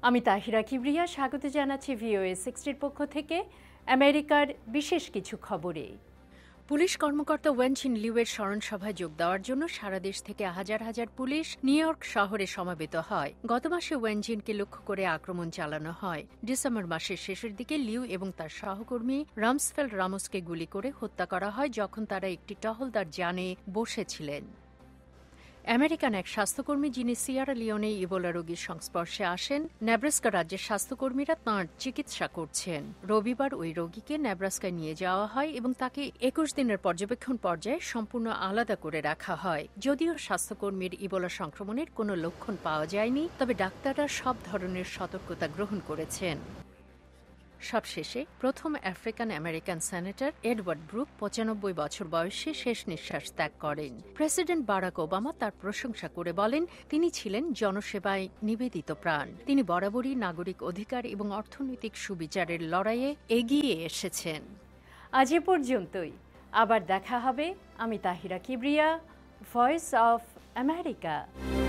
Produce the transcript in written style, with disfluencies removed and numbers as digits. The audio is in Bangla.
আমি তাহিরা কিবরিয়া স্বাগত জানাচ্ছি VOA 60 পক্ষ থেকে আমেরিকার বিশেষ কিছু খবরে। পুলিশ কর্মকর্তা ওয়েনচিন লিউয়ের স্মরণসভায় যোগ দেওয়ার জন্য সারা দেশ থেকে হাজার হাজার পুলিশ নিউ ইয়র্ক শহরে সমাবেত হয়। গত মাসে ওয়েনচিনকে লক্ষ্য করে আক্রমণ চালানো হয়। ডিসেম্বর মাসের শেষের দিকে লিউ এবং তার সহকর্মী রামসফেল্ড রামোসকে গুলি করে হত্যা করা হয় যখন তারা একটি টহলদার যানে বসেছিলেন। আমেরিকান এক স্বাস্থ্যকর্মী যিনি সিয়েরা লিওনে ইবোলা রোগীর সংস্পর্শে আসেন, নেব্রাস্কা রাজ্যের স্বাস্থ্যকর্মীরা তাঁর চিকিৎসা করছেন। রবিবার ওই রোগীকে নেব্রাস্কায় নিয়ে যাওয়া হয় এবং তাকে 21 দিনের পর্যবেক্ষণ পর্যায়ে সম্পূর্ণ আলাদা করে রাখা হয়। যদিও স্বাস্থ্যকর্মীর ইবোলা সংক্রমণের কোনো লক্ষণ পাওয়া যায়নি, তবে ডাক্তাররা সব ধরনের সতর্কতা গ্রহণ করেছেন। সবশেষে প্রথম African American senator Edward Brooke 95 বছর বয়সে শেষ নিঃশ্বাস ত্যাগ করেন। প্রেসিডেন্ট বারাক ওবামা তার প্রশংসা করে বলেন, তিনি ছিলেন জনসেবায় নিবেদিত প্রাণ। তিনি বরাবরই নাগরিক অধিকার এবং অর্থনৈতিক সুবিচারের লড়াইয়ে এগিয়ে এসেছেন। আজ এ পর্যন্তই। আবার দেখা হবে। আমি Tahira Kibria, voice of America.